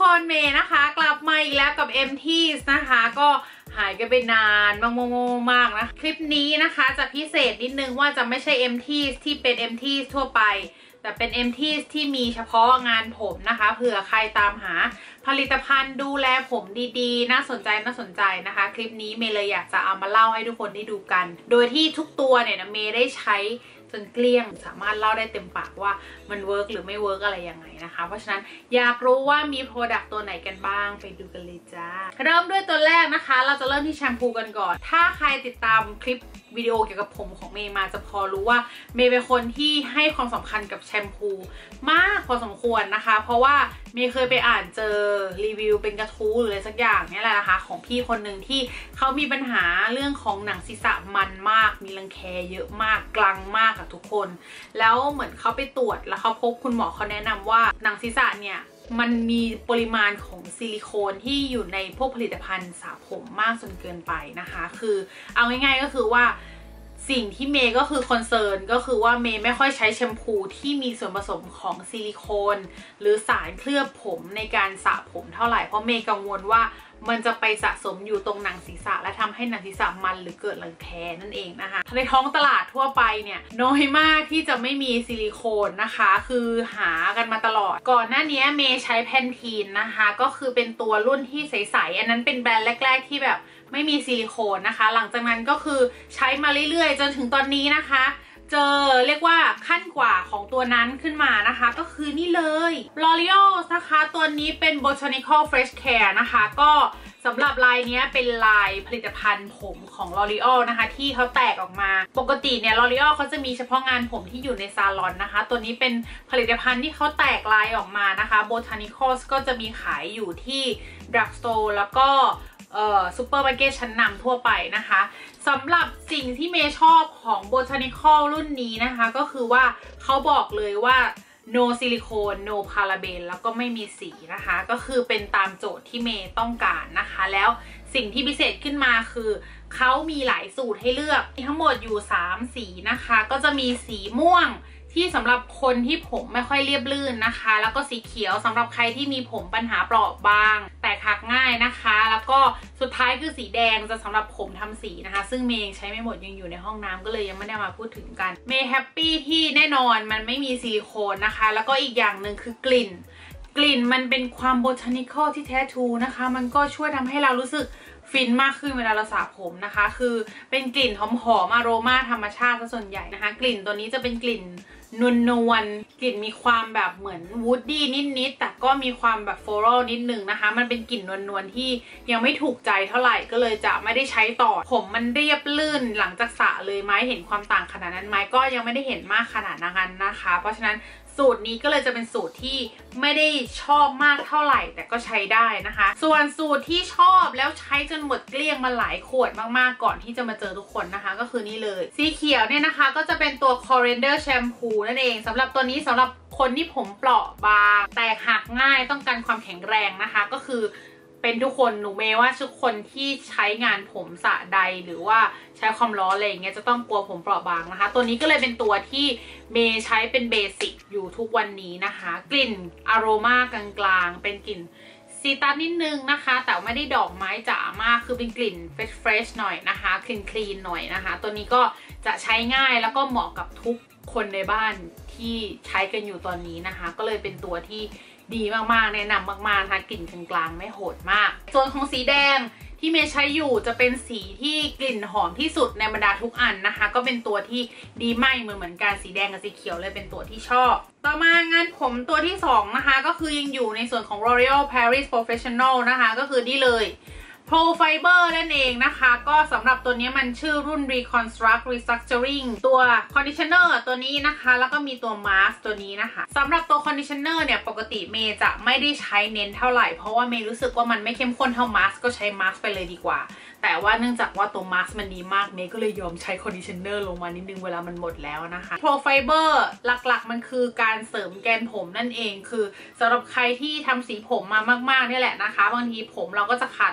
คนเมย์นะคะกลับมาอีกแล้วกับ MT's นะคะก็หายกันไปนานมากนะคลิปนี้นะคะจะพิเศษนิดนึงว่าจะไม่ใช่ MT's ที่เป็น MT's ทั่วไปแต่เป็น MT's ที่มีเฉพาะงานผมนะคะเผื่อใครตามหาผลิตภัณฑ์ดูแลผมดีๆน่าสนใจนะคะคลิปนี้เมย์เลยอยากจะเอามาเล่าให้ทุกคนได้ดูกันโดยที่ทุกตัวเนี่ยนะเมย์ได้ใช้จนเกลี้ยงสามารถเล่าได้เต็มปากว่ามันเวิร์กหรือไม่เวิร์กอะไรยังไงนะคะเพราะฉะนั้นอยากรู้ว่ามีโปรดักต์ตัวไหนกันบ้างไปดูกันเลยจ้าเริ่มด้วยตัวแรกนะคะเราจะเริ่มที่แชมพูกันก่อนถ้าใครติดตามคลิปวิดีโอเกี่ยวกับผมของเมย์มาจะพอรู้ว่าเมย์เป็นคนที่ให้ความสำคัญกับแชมพูมากพอสมควรนะคะเพราะว่าเมย์เคยไปอ่านเจอรีวิวเป็นกระทู้หรืออะไรสักอย่างนี่แหละนะคะของพี่คนหนึ่งที่เขามีปัญหาเรื่องของหนังศีรษะมันมากมีรังแคเยอะมากกลังมากกับทุกคนแล้วเหมือนเขาไปตรวจแล้วเขาพบคุณหมอเขาแนะนำว่าหนังศีรษะเนี่ยมันมีปริมาณของซิลิโคนที่อยู่ในพวกผลิตภัณฑ์สระผมมากจนเกินไปนะคะคือเอาง่ายๆก็คือว่าสิ่งที่เมย์ก็คือคอนเซิร์นก็คือว่าเมย์ไม่ค่อยใช้แชมพูที่มีส่วนผสมของซิลิโคนหรือสารเคลือบผมในการสระผมเท่าไหร่เพราะเมย์กังวลว่ามันจะไปสะสมอยู่ตรงหนังศีรษะและทำให้หนังศีรษะมันหรือเกิดรังแคนั่นเองนะคะในท้องตลาดทั่วไปเนี่ยน้อยมากที่จะไม่มีซิลิโคนนะคะคือหากันมาตลอดก่อนหน้านี้เมย์ใช้แพนทีนนะคะก็คือเป็นตัวรุ่นที่ใสๆอันนั้นเป็นแบรนด์แรกๆที่แบบไม่มีซิลิโคนนะคะหลังจากนั้นก็คือใช้มาเรื่อยๆจนถึงตอนนี้นะคะเจอเรียกว่าขั้นกว่าของตัวนั้นขึ้นมานะคะก็คือนี่เลย L'Oreal นะคะตัวนี้เป็น Botanical Fresh Care นะคะก็สำหรับลายนี้เป็นลายผลิตภัณฑ์ผมของ L'Oreal นะคะที่เขาแตกออกมาปกติเนี่ย L'Oreal เขาจะมีเฉพาะงานผมที่อยู่ในซาลอนนะคะตัวนี้เป็นผลิตภัณฑ์ที่เขาแตกลายออกมานะคะ Botanical ก็จะมีขายอยู่ที่ Drugstore แล้วก็ซูเปอร์มาร์เก็ตชั้นนำทั่วไปนะคะสำหรับสิ่งที่เมย์ชอบของ Botanical รุ่นนี้นะคะก็คือว่าเขาบอกเลยว่า no silicone no paraben แล้วก็ไม่มีสีนะคะก็คือเป็นตามโจทย์ที่เมย์ต้องการนะคะแล้วสิ่งที่พิเศษขึ้นมาคือเขามีหลายสูตรให้เลือกมีทั้งหมดอยู่3สีนะคะก็จะมีสีม่วงที่สำหรับคนที่ผมไม่ค่อยเรียบลื่นนะคะแล้วก็สีเขียวสำหรับใครที่มีผมปัญหาเปราะบางแตกหักง่ายนะคะแล้วก็สุดท้ายคือสีแดงจะสำหรับผมทำสีนะคะซึ่งเมย์ยังใช้ไม่หมดยังอยู่ในห้องน้ำก็เลยยังไม่ได้มาพูดถึงกันเมย์แฮปปี้ที่แน่นอนมันไม่มีซิลิโคนนะคะแล้วก็อีกอย่างหนึ่งคือกลิ่นมันเป็นความโบทานิคอลที่แท้ทรูนะคะมันก็ช่วยทำให้เรารู้สึกฟินมากขึ้นเวลาเราสระผมนะคะคือเป็นกลิ่นหอมๆอโรมาธรรมชาติซะส่วนใหญ่นะคะกลิ่นตัวนี้จะเป็นกลิ่นนวลกลิ่นมีความแบบเหมือนวูดดี้นิดๆแต่ก็มีความแบบโฟลรัลนิดนึงนะคะมันเป็นกลิ่นนวลที่ยังไม่ถูกใจเท่าไหร่ก็เลยจะไม่ได้ใช้ต่อผมมันเรียบลื่นหลังจากสระเลยไหมเห็นความต่างขนาดนั้นไหมก็ยังไม่ได้เห็นมากขนาดนั้นนะคะเพราะฉะนั้นสูตรนี้ก็เลยจะเป็นสูตรที่ไม่ได้ชอบมากเท่าไหร่แต่ก็ใช้ได้นะคะส่วนสูตรที่ชอบแล้วใช้จนหมดเกลี้ยงมาหลายขวดมากๆก่อนที่จะมาเจอทุกคนนะคะก็คือนี่เลยสีเขียวเนี่ยนะคะก็จะเป็นตัว Coriander Shampoo นั่นเองสำหรับตัวนี้สำหรับคนที่ผมเปราะบางแตกหักง่ายต้องการความแข็งแรงนะคะก็คือเป็นทุกคนหนูเมย์ว่าทุกคนที่ใช้งานผมสระใดหรือว่าใช้ความร้อนอะไรอย่างเงี้ยจะต้องกลัวผมเปราะบางนะคะตัวนี้ก็เลยเป็นตัวที่เมย์ใช้เป็นเบสิกอยู่ทุกวันนี้นะคะกลิ่นอโรมากลางๆเป็นกลิ่นซีตัสนิดนึงนะคะแต่ไม่ได้ดอกไม้จ๋ามากคือเป็นกลิ่นเฟรชหน่อยนะคะคลีนหน่อยนะคะตัวนี้ก็จะใช้ง่ายแล้วก็เหมาะกับทุกคนในบ้านที่ใช้กันอยู่ตอนนี้นะคะก็เลยเป็นตัวที่ดีมากๆแนะนำมากๆนะคะกลิ่นกลางๆไม่โหดมากส่วนของสีแดงที่เมย์ใช้อยู่จะเป็นสีที่กลิ่นหอมที่สุดในบรรดาทุกอันนะคะก็เป็นตัวที่ดีไม่เหมือนกันสีแดงกับสีเขียวเลยเป็นตัวที่ชอบต่อมางานผมตัวที่2นะคะก็คือยังอยู่ในส่วนของ L'Oreal Paris Professional นะคะก็คือนี่เลย Pro Fiber นั่นเองนะคะก็สำหรับตัวนี้มันชื่อรุ่น Reconstruct Restructuring ตัว Conditioner ตัวนี้นะคะแล้วก็มีตัว Mask ตัวนี้นะคะสำหรับตัว Conditioner เนี่ยปกติเมย์จะไม่ได้ใช้เน้นเท่าไหร่เพราะว่าเมย์รู้สึกว่ามันไม่เข้มข้นเท่า Mask ก็ใช้ Mask ไปเลยดีกว่าแต่ว่าเนื่องจากว่าตัว Mask มันดีมากเมย์ก็เลยยอมใช้ Conditioner ลงมานิดนึงเวลามันหมดแล้วนะคะ Pro Fiber หลักๆมันคือการเสริมแกนผมนั่นเองคือสำหรับใครที่ทำสีผมมามากๆนี่แหละนะคะบางทีผมเราก็จะขาดหลุดร่วง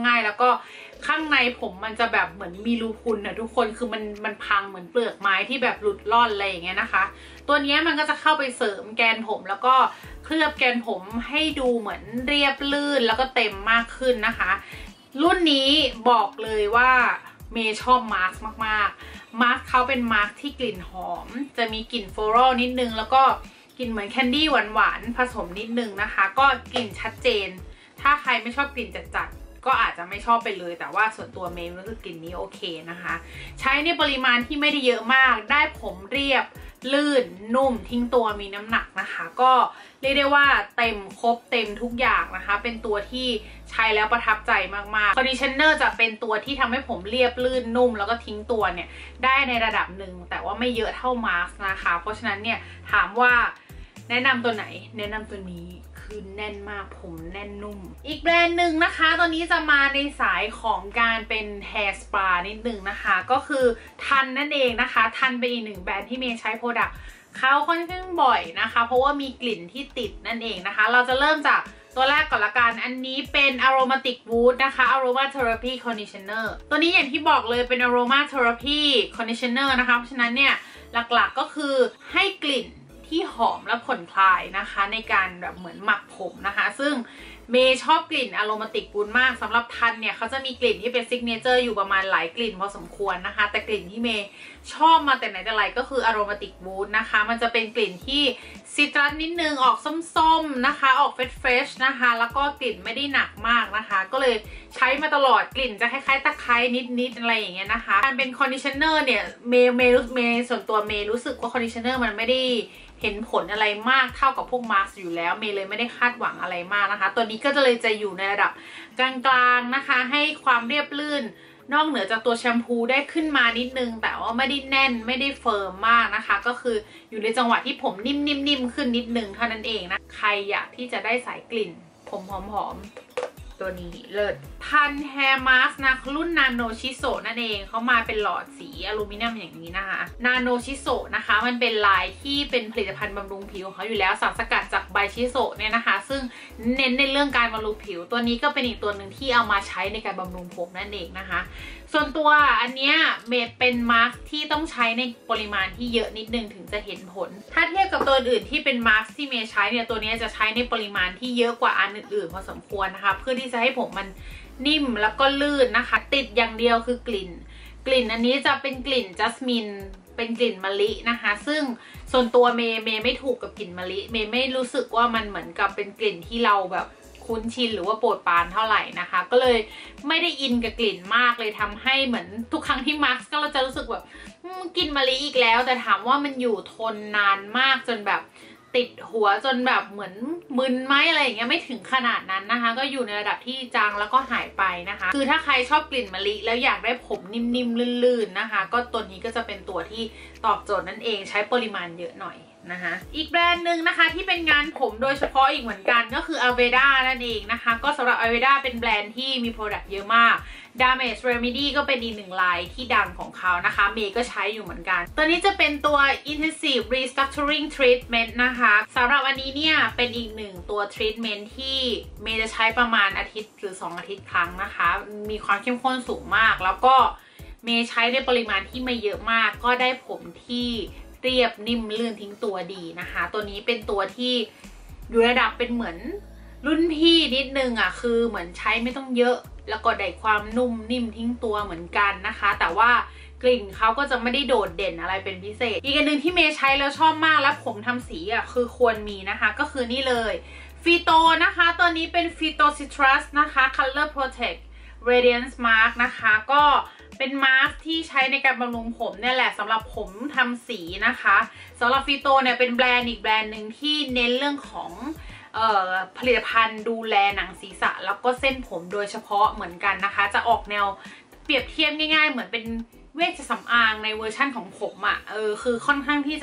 ง่ายแล้วก็ข้างในผมมันจะแบบเหมือนมีรูพุนนะทุกคนคือมันพังเหมือนเปลือกไม้ที่แบบหลุดร่อนอะไรอย่างเงี้ยนะคะตัวนี้มันก็จะเข้าไปเสริมแกนผมแล้วก็เคลือบแกนผมให้ดูเหมือนเรียบลื่นแล้วก็เต็มมากขึ้นนะคะรุ่นนี้บอกเลยว่าเมย์ชอบมาร์คมากๆมาร์คเขาเป็นมาร์คที่กลิ่นหอมจะมีกลิ่นโฟลอรัลนิดนึงแล้วก็กลิ่นเหมือนแคนดี้หวานๆผสมนิดนึงนะคะก็กลิ่นชัดเจนถ้าใครไม่ชอบกลิ่นจัดๆก็อาจจะไม่ชอบไปเลยแต่ว่าส่วนตัวเมย์รู้สึกกลิ่นนี้โอเคนะคะใช้ในปริมาณที่ไม่ได้เยอะมากได้ผมเรียบลื่นนุ่มทิ้งตัวมีน้ำหนักนะคะก็เรียกได้ว่าเต็มครบเต็มทุกอย่างนะคะเป็นตัวที่ใช้แล้วประทับใจมากๆคอนดิชเนอร์จะเป็นตัวที่ทำให้ผมเรียบลื่นนุ่มแล้วก็ทิ้งตัวเนี่ยได้ในระดับหนึ่งแต่ว่าไม่เยอะเท่ามาร์คนะคะเพราะฉะนั้นเนี่ยถามว่าแนะนำตัวไหนแนะนำตัวนี้คือแน่นมากผมแน่นนุ่มอีกแบรนด์หนึ่งนะคะตัวนี้จะมาในสายของการเป็นแฮร์สปานิดนึงนะคะก็คือทันนั่นเองนะคะทันเป็นอีกหนึ่งแบรนด์ที่เมย์ใช้โปรดักต์เขาค่อนข้างบ่อยนะคะเพราะว่ามีกลิ่นที่ติดนั่นเองนะคะเราจะเริ่มจากตัวแรกก่อนละกันอันนี้เป็น Aromatic Wood นะคะ Aroma Therapy Conditioner ตัวนี้อย่างที่บอกเลยเป็น Aroma Therapy Conditioner นะคะเพราะฉะนั้นเนี่ยหลักๆก็คือให้กลิ่นที่หอมและผ่อนคลายนะคะในการแบบเหมือนหมักผมนะคะซึ่งเมย์ชอบกลิ่น Aromatic Wood มากสำหรับทันเนี่ยเขาจะมีกลิ่นที่เป็นซิกเนเจอร์อยู่ประมาณหลายกลิ่นพอสมควรนะคะแต่กลิ่นที่เมย์ชอบมาแต่ไหนแต่ไรก็คือ Aromatic Wood นะคะมันจะเป็นกลิ่นที่ซิตรัสนิดนึงออกส้มๆนะคะออกเฟรชๆนะคะแล้วก็กลิ่นไม่ได้หนักมากนะคะก็เลยใช้มาตลอดกลิ่นจะคล้ายๆตะไคร้นิดๆอะไรอย่างเงี้ยนะคะการเป็นคอนดิชเนอร์เนี่ยเมย์ส่วนตัวเมย์รู้สึกว่าคอนดิชเนอร์มันไม่ได้เห็นผลอะไรมากเท่ากับพวกมาสก์อยู่แล้วเมย์เลยไม่ได้คาดหวังอะไรมากนะคะตัวนี้ก็จะอยู่ในระดับกลางๆนะคะให้ความเรียบลื่นนอกเหนือจากตัวแชมพูได้ขึ้นมานิดนึงแต่ว่าไม่ได้แน่นไม่ได้เฟิร์มมากนะคะก็คืออยู่ในจังหวะที่ผมนิ่มๆขึ้นนิดนึงเท่านั้นเองนะใครอยากที่จะได้สายกลิ่นผมหอมตัวนี้เลิศทันแฮร์มาสก์นะรุ่นนาโนชิโซนั่นเองเขามาเป็นหลอดสีอลูมิเนียมอย่างนี้นะคะนาโนชิโซนะคะมันเป็นลายที่เป็นผลิตภัณฑ์บำรุงผิวของเขาอยู่แล้วสารสกัดจากใบชิโซเนี่ยนะคะซึ่งเน้นในเรื่องการบำรุงผิวตัวนี้ก็เป็นอีกตัวหนึ่งที่เอามาใช้ในการบำรุงผมนั่นเองนะคะส่วนตัวอันเนี้ยเมย์เป็นมาสก์ที่ต้องใช้ในปริมาณที่เยอะนิดนึงถึงจะเห็นผลถ้าเทียบกับตัวอื่นที่เป็นมาสก์ที่เมย์ใช้เนี่ยตัวนี้จะใช้ในปริมาณที่เยอะกว่าอันอื่นๆพอสมควรนะคะเพื่อที่จะให้ผมมันนิ่มแล้วก็ลื่นนะคะติดอย่างเดียวคือกลิ่นอันนี้จะเป็นกลิ่นจัสมินเป็นกลิ่นมะลินะคะซึ่งส่วนตัวเมย์ไม่ถูกกับกลิ่นมะลิเมย์ไม่รู้สึกว่ามันเหมือนกับเป็นกลิ่นที่เราแบบคุ้นชินหรือว่าโปรดปรานเท่าไหร่นะคะก็เลยไม่ได้อินกับกลิ่นมากเลยทำให้เหมือนทุกครั้งที่มาร์คก็เราจะรู้สึกแบบกลิ่นมะลิอีกแล้วแต่ถามว่ามันอยู่ทนนานมากจนแบบติดหัวจนแบบเหมือนมึนไหมอะไรอย่างเงี้ยไม่ถึงขนาดนั้นนะคะก็อยู่ในระดับที่จางแล้วก็หายไปนะคะคือถ้าใครชอบกลิ่นมะลิแล้วอยากได้ผมนิ่มๆลื่นๆนะคะก็ตัวนี้ก็จะเป็นตัวที่ตอบโจทย์นั่นเองใช้ปริมาณเยอะหน่อยนะคะอีกแบรนด์หนึ่งนะคะที่เป็นงานผมโดยเฉพาะอีกเหมือนกันก็คือ Aveda นั่นเองนะคะก็สำหรับ Aveda เป็นแบรนด์ที่มีโปรดักต์เยอะมาก Damage Remedy ก็เป็นอีกหนึ่งลายที่ดังของเขานะคะเมย์ก็ใช้อยู่เหมือนกันตัวนี้จะเป็นตัว Intensive Restructuring Treatment นะคะสำหรับอันนี้เนี่ยเป็นอีกหนึ่งตัว treatment ที่เมย์จะใช้ประมาณอาทิตย์หรือ2 อาทิตย์ครั้งนะคะมีความเข้มข้นสูงมากแล้วก็เมย์ใช้ในปริมาณที่ไม่เยอะมากก็ได้ผมที่เรียบนิ่มลื่นทิ้งตัวดีนะคะตัวนี้เป็นตัวที่อยู่ระดับเป็นเหมือนรุ่นพี่นิดนึงอ่ะคือเหมือนใช้ไม่ต้องเยอะแล้วก็ได้ความนุ่มนิ่มทิ้งตัวเหมือนกันนะคะแต่ว่ากลิ่นเขาก็จะไม่ได้โดดเด่นอะไรเป็นพิเศษอีกอันหนึ่งที่เมย์ใช้แล้วชอบมากแล้วผมทำสีอ่ะคือควรมีนะคะก็คือนี่เลยฟีโตนะคะตัวนี้เป็นฟีโตซิตรัสนะคะ Color Protect Radiance Mask นะคะก็เป็นมาสก์ที่ใช้ในการบำรุงผมเนี่ยแหละสำหรับผมทำสีนะคะสำหรับฟีโตเนี่ยเป็นแบรนด์อีกแบรนด์หนึ่งที่เน้นเรื่องของผลิตภัณฑ์ดูแลหนังศีรษะแล้วก็เส้นผมโดยเฉพาะเหมือนกันนะคะจะออกแนวเปรียบเทียบง่ายๆเหมือนเป็นเวชสำอางในเวอร์ชั่นของผมอ่ะคือค่อนข้างที่จะ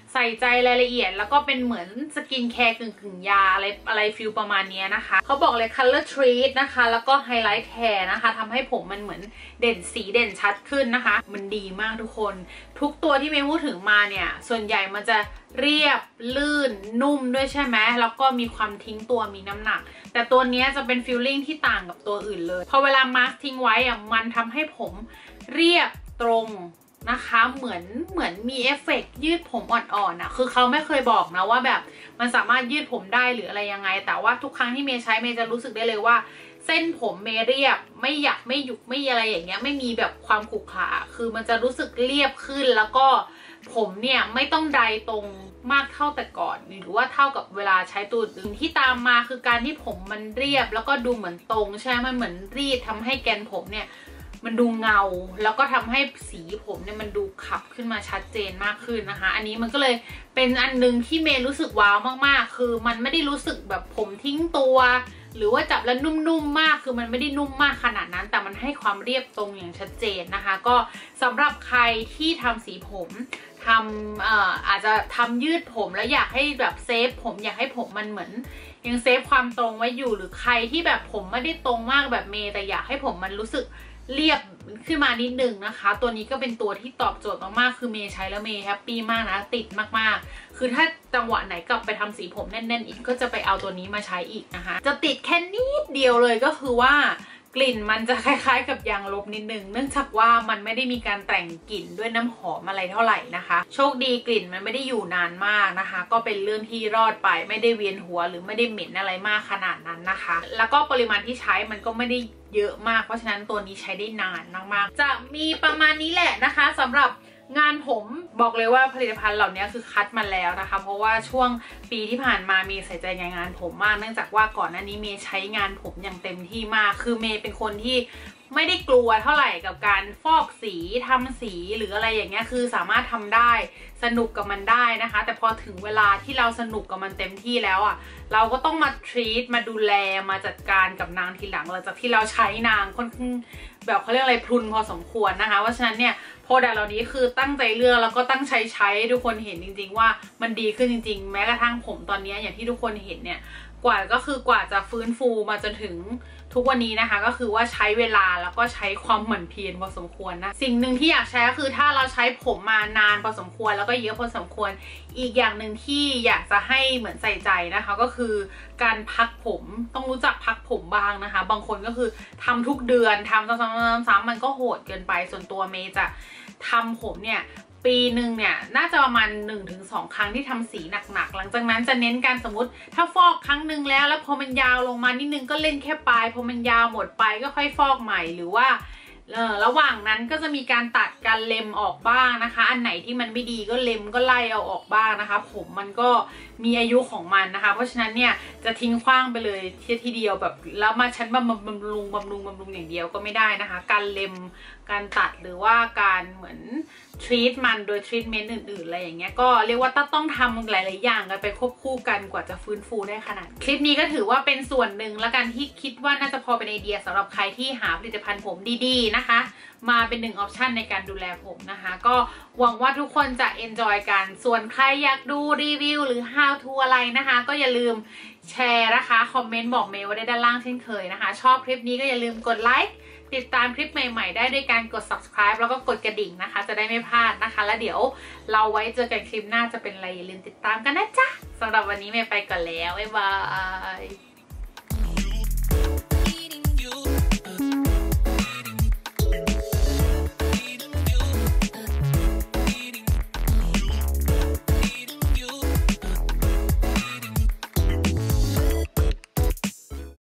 ใส่ใจรายละเอียดแล้วก็เป็นเหมือนสกินแคร์กึ่งยาอะไรฟิลประมาณนี้นะคะเขาบอกเลย color treat นะคะแล้วก็ highlight hair นะคะทำให้ผมมันเหมือนเด่นสีเด่นชัดขึ้นนะคะมันดีมากทุกคนทุกตัวที่เมย์พูดถึงมาเนี่ยส่วนใหญ่มันจะเรียบลื่นนุ่มด้วยใช่ไหมแล้วก็มีความทิ้งตัวมีน้ำหนักแต่ตัวนี้จะเป็นฟีลลิ่งที่ต่างกับตัวอื่นเลยพอเวลามาสก์ทิ้งไว้อะมันทำให้ผมเรียบตรงนะคะเหมือนมีเอฟเฟกต์ยืดผมอ่อนๆอะคือเขาไม่เคยบอกนะว่าแบบมันสามารถยืดผมได้หรืออะไรยังไงแต่ว่าทุกครั้งที่เมย์ใช้เมย์จะรู้สึกได้เลยว่าเส้นผมเมย์เรียบไม่หยักไม่หยุกไม่อะไรอย่างเงี้ยไม่มีแบบความขรุขระคือมันจะรู้สึกเรียบขึ้นแล้วก็ผมเนี่ยไม่ต้องไดตรงมากเท่าแต่ก่อนหรือว่าเท่ากับเวลาใช้ตัวอื่นที่ตามมาคือการที่ผมมันเรียบแล้วก็ดูเหมือนตรงใช่ไหมมันเหมือนรีดทำให้แกนผมเนี่ยมันดูเงาแล้วก็ทำให้สีผมเนี่ยมันดูขับขึ้นมาชัดเจนมากขึ้นนะคะอันนี้มันก็เลยเป็นอันนึงที่เมย์รู้สึกว้าวมากๆคือมันไม่ได้รู้สึกแบบผมทิ้งตัวหรือว่าจับแล้วนุ่มๆมากคือมันไม่ได้นุ่มมากขนาดนั้นแต่มันให้ความเรียบตรงอย่างชัดเจนนะคะก็สำหรับใครที่ทำสีผมทำอาจจะทำยืดผมแล้วอยากให้แบบเซฟผมอยากให้ผมมันเหมือนยังเซฟความตรงไว้อยู่หรือใครที่แบบผมไม่ได้ตรงมากแบบเมย์แต่อยากให้ผมมันรู้สึกเรียบขึ้นมานิดนึงนะคะตัวนี้ก็เป็นตัวที่ตอบโจทย์มากๆคือเมย์ใช้แล้วเมย์แฮปปี้มากนะติดมากๆคือถ้าจังหวะไหนกลับไปทำสีผมแน่นๆอีกก็จะไปเอาตัวนี้มาใช้อีกนะคะจะติดแค่นิดเดียวเลยก็คือว่ากลิ่นมันจะคล้ายๆกับยางลบนิดนึงเนื่องจากว่ามันไม่ได้มีการแต่งกลิ่นด้วยน้ำหอมอะไรเท่าไหร่นะคะโชคดีกลิ่นมันไม่ได้อยู่นานมากนะคะก็เป็นเรื่องที่รอดไปไม่ได้เวียนหัวหรือไม่ได้เหม็นอะไรมากขนาดนั้นนะคะแล้วก็ปริมาณที่ใช้มันก็ไม่ได้เยอะมากเพราะฉะนั้นตัวนี้ใช้ได้นานมากๆจะมีประมาณนี้แหละนะคะสำหรับงานผมบอกเลยว่าผลิตภัณฑ์เหล่านี้คือคัดมาแล้วนะคะเพราะว่าช่วงปีที่ผ่านมาเมย์ใส่ใจงานผมมากเนื่องจากว่าก่อนหน้านี้เมย์ใช้งานผมอย่างเต็มที่มากคือเมย์เป็นคนที่ไม่ได้กลัวเท่าไหร่กับการฟอกสีทำสีหรืออะไรอย่างเงี้ยคือสามารถทำได้สนุกกับมันได้นะคะแต่พอถึงเวลาที่เราสนุกกับมันเต็มที่แล้วอ่ะเราก็ต้องมาทรีตมาดูแลมาจัดการกับนางทีหลังหลังจากที่เราใช้นางค่อนข้างแบบเขาเรียกอะไรพรุนพอสมควรนะคะเพราะฉะนั้นเนี่ยโปรดักต์เหล่านี้คือตั้งใจเลือกแล้วก็ตั้งใช้ทุกคนเห็นจริงๆว่ามันดีขึ้นจริงๆแม้กระทั่งผมตอนนี้อย่างที่ทุกคนเห็นเนี่ยกว่าจะฟื้นฟูมาจนถึงทุกวันนี้นะคะก็คือว่าใช้เวลาแล้วก็ใช้ความหมั่นเพียรพอสมควรนะสิ่งหนึ่งที่อยากแชร์ก็คือถ้าเราใช้ผมมานานพอสมควรแล้วก็เยอะพอสมควรอีกอย่างหนึ่งที่อยากจะให้เหมือนใส่ใจนะคะก็คือการพักผมต้องรู้จักพักผมบ้างนะคะบางคนก็คือทำทุกเดือนทำซ้ำๆมันก็โหดเกินไปส่วนตัวเมย์จะทำผมเนี่ยปีหนึ่งเนี่ยน่าจะประมาณ 1-2 ครั้งที่ทำสีหนักๆหลังจากนั้นจะเน้นการสมมติถ้าฟอกครั้งหนึ่งแล้วพอมันยาวลงมานิดนึงก็เล่นแค่ปลายพอมันยาวหมดไปก็ค่อยฟอกใหม่หรือว่าระหว่างนั้นก็จะมีการตัดการเล็มออกบ้างนะคะอันไหนที่มันไม่ดีก็เล็มก็ไล่เอาออกบ้างนะคะผมมันก็มีอายุของมันนะคะเพราะฉะนั้นเนี่ยจะทิ้งขว้างไปเลยทีเดียวแบบแล้วมาชั้นบำรุงอย่างเดียวก็ไม่ได้นะคะการเล็มการตัดหรือว่าการเหมือนทรีตมันโดยทรีตเมนต์อื่นๆอะไรอย่างเงี้ยก็เรียกว่าต้องทำหลายๆอย่างกันไปควบคู่กันกว่าจะฟื้นฟูได้ขนาดคลิปนี้ก็ถือว่าเป็นส่วนหนึ่งแล้วกันที่คิดว่าน่าจะพอเป็นไอเดียสำหรับใครที่หาผลิตภัณฑ์ผมดีๆนะคะมาเป็น1 ออปชันในการดูแลผมนะคะก็หวังว่าทุกคนจะ enjoy กันส่วนใครอยากดูรีวิวหรือ how to อะไรนะคะก็อย่าลืมแชร์นะคะคอมเมนต์บอกเมย์ไว้ได้ด้านล่างเช่นเคยนะคะชอบคลิปนี้ก็อย่าลืมกดไลค์ติดตามคลิปใหม่ๆได้ด้วยการกด subscribe แล้วก็กดกระดิ่งนะคะจะได้ไม่พลาดนะคะแล้วเดี๋ยวเราไว้เจอกันคลิปหน้าจะเป็นอะไรอย่าลืมติดตามกันนะจ๊ะสำหรับวันนี้เมย์ไปก่อนแล้วบ๊ายบาย